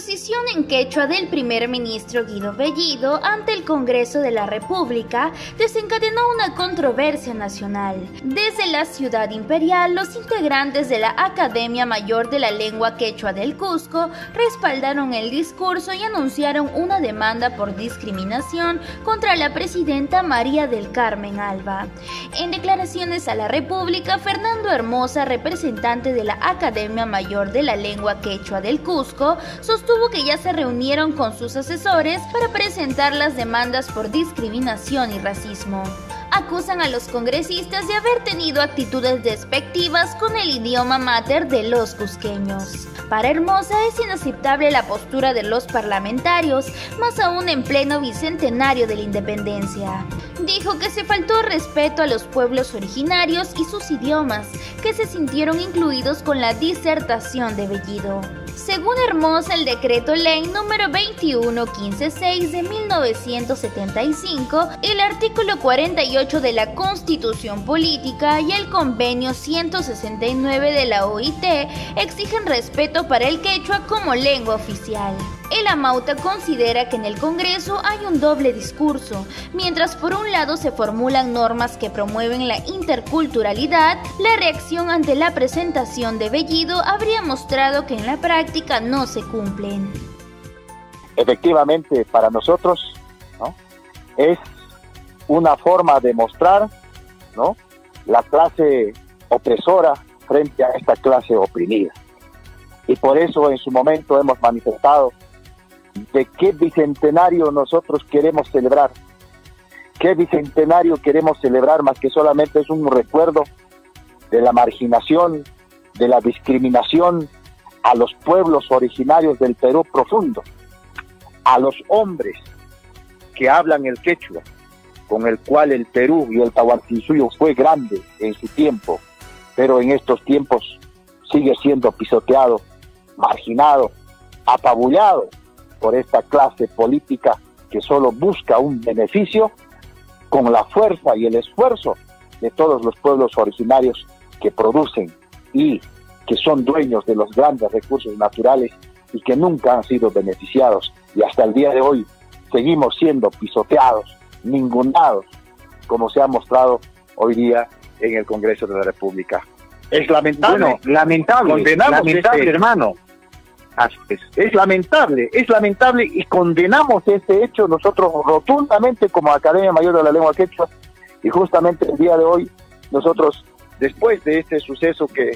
exposición en quechua del primer ministro Guido Bellido ante el Congreso de la República desencadenó una controversia nacional. Desde la ciudad imperial, los integrantes de la Academia Mayor de la Lengua Quechua del Cusco respaldaron el discurso y anunciaron una demanda por discriminación contra la presidenta María del Carmen Alba. En declaraciones a la República, Fernando Hermosa, representante de la Academia Mayor de la Lengua Quechua del Cusco, sostuvo que ya se reunieron con sus asesores para presentar las demandas por discriminación y racismo. Acusan a los congresistas de haber tenido actitudes despectivas con el idioma mater de los cusqueños. Para Hermosa es inaceptable la postura de los parlamentarios, más aún en pleno bicentenario de la independencia. Dijo que se faltó respeto a los pueblos originarios y sus idiomas, que se sintieron incluidos con la disertación de Bellido. Según Hermosa, el decreto ley número 21156 de 1975, el artículo 48 de la Constitución Política y el convenio 169 de la OIT exigen respeto para el quechua como lengua oficial. El Amauta considera que en el Congreso hay un doble discurso. Mientras por un lado se formulan normas que promueven la interculturalidad, la reacción ante la presentación de Bellido habría mostrado que en la práctica no se cumplen. Efectivamente, para nosotros, ¿no?, es una forma de mostrar, ¿no?, la clase opresora frente a esta clase oprimida. Y por eso en su momento hemos manifestado de qué bicentenario nosotros queremos celebrar. ¿Qué bicentenario queremos celebrar más que solamente es un recuerdo de la marginación, de la discriminación a los pueblos originarios del Perú profundo, a los hombres que hablan el quechua, con el cual el Perú y el Tahuantinsuyo fue grande en su tiempo, pero en estos tiempos sigue siendo pisoteado, marginado, apabullado por esta clase política que solo busca un beneficio con la fuerza y el esfuerzo de todos los pueblos originarios que producen y que son dueños de los grandes recursos naturales y que nunca han sido beneficiados, y hasta el día de hoy seguimos siendo pisoteados, ningunados, como se ha mostrado hoy día en el Congreso de la República. Es lamentable. Bueno, lamentable, hermano. Es lamentable y condenamos este hecho nosotros rotundamente como Academia Mayor de la Lengua Quechua, y justamente el día de hoy nosotros, después de este suceso que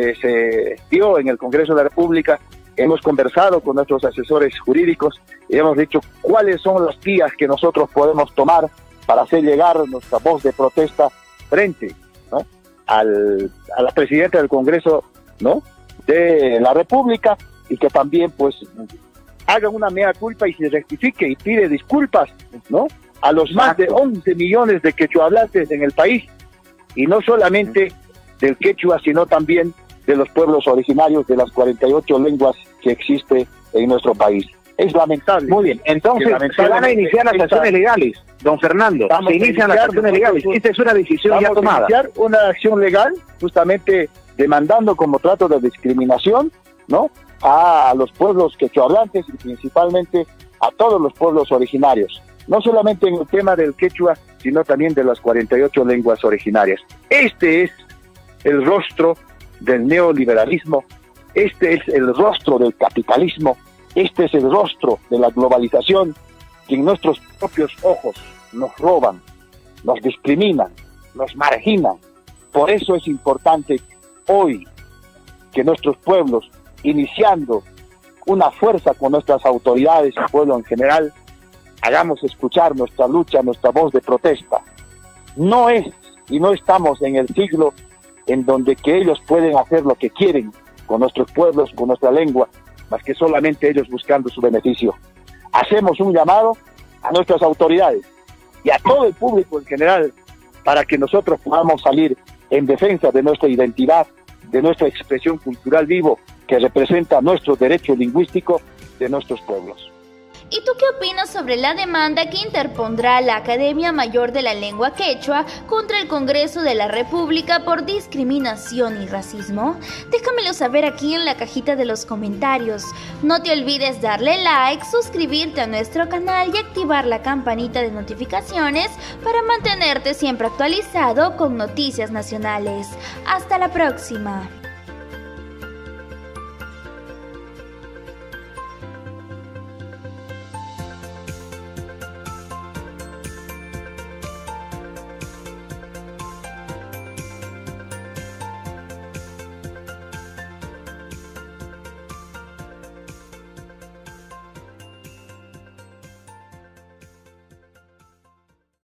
se dio en el Congreso de la República, hemos conversado con nuestros asesores jurídicos y hemos dicho cuáles son las vías que nosotros podemos tomar para hacer llegar nuestra voz de protesta frente, ¿no?, a la presidenta del Congreso, ¿no?, de la República, y que también pues haga una mea culpa y se rectifique y pide disculpas, ¿no?, a los más de 11 millones de quechuahablantes en el país, y no solamente del quechua, sino también de los pueblos originarios de las 48 lenguas que existe en nuestro país. Es lamentable. Muy bien, entonces se van a iniciar las acciones legales, don Fernando. Se inician las acciones legales. Esta es una decisión ya tomada. Vamos a iniciar una acción legal, justamente demandando como trato de discriminación, ¿no?, a los pueblos quechuahablantes y principalmente a todos los pueblos originarios, no solamente en el tema del quechua, sino también de las 48 lenguas originarias. Este es el rostro del neoliberalismo, este es el rostro del capitalismo, este es el rostro de la globalización, que en nuestros propios ojos nos roban, nos discriminan, nos marginan. Por eso es importante hoy que nuestros pueblos, iniciando una fuerza con nuestras autoridades y el pueblo en general, hagamos escuchar nuestra lucha, nuestra voz de protesta. No es y no estamos en el siglo en donde que ellos pueden hacer lo que quieren con nuestros pueblos, con nuestra lengua, más que solamente ellos buscando su beneficio. Hacemos un llamado a nuestras autoridades y a todo el público en general para que nosotros podamos salir en defensa de nuestra identidad, de nuestra expresión cultural vivo, que representa nuestro derecho lingüístico de nuestros pueblos. ¿Y tú qué opinas sobre la demanda que interpondrá la Academia Mayor de la Lengua Quechua contra el Congreso de la República por discriminación y racismo? Déjamelo saber aquí en la cajita de los comentarios. No te olvides darle like, suscribirte a nuestro canal y activar la campanita de notificaciones para mantenerte siempre actualizado con noticias nacionales. Hasta la próxima.